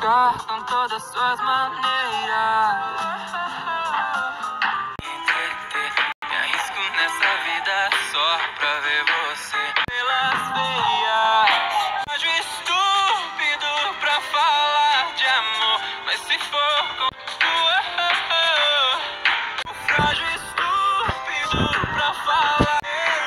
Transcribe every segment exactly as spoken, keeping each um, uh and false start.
explicar com todas suas maneiras. Me arrisco nessa vida só pra ver você pelas veias. Acho estúpido pra falar de amor, mas se for com o frágil estúpido pra falar.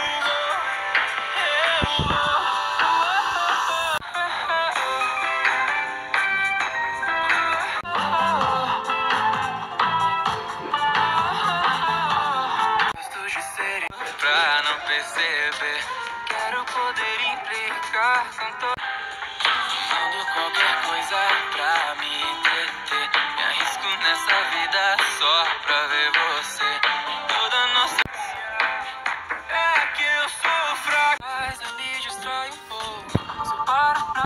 Pra não perceber, quero poder implicar com todo. Fazendo qualquer coisa pra me entreter. Me arrisco nessa vida só pra ver você. Toda nossa é que eu sou fraco, mas eu me distrai um pouco. Só para pra...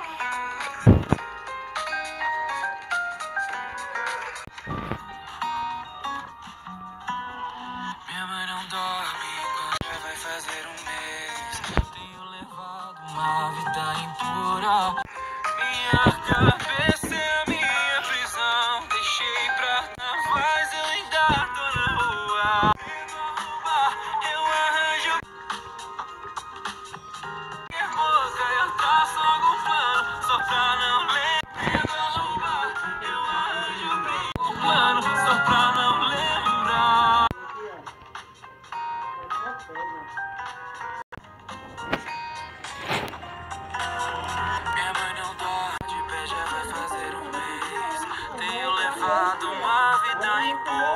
Minha mãe não dorme quando já vai fazer um mês. Tenho levado uma vida impura. Minha cabeça é a minha prisão. Deixei pra trás, mas eu ainda tô na rua. Eu arranjo minha boca, eu traço algum plano só pra não lembrar. Eu arranjo um plano só pra não lembrar. Minha mãe não dorme de pé, já vai fazer um mês. Tenho levado uma vida impura.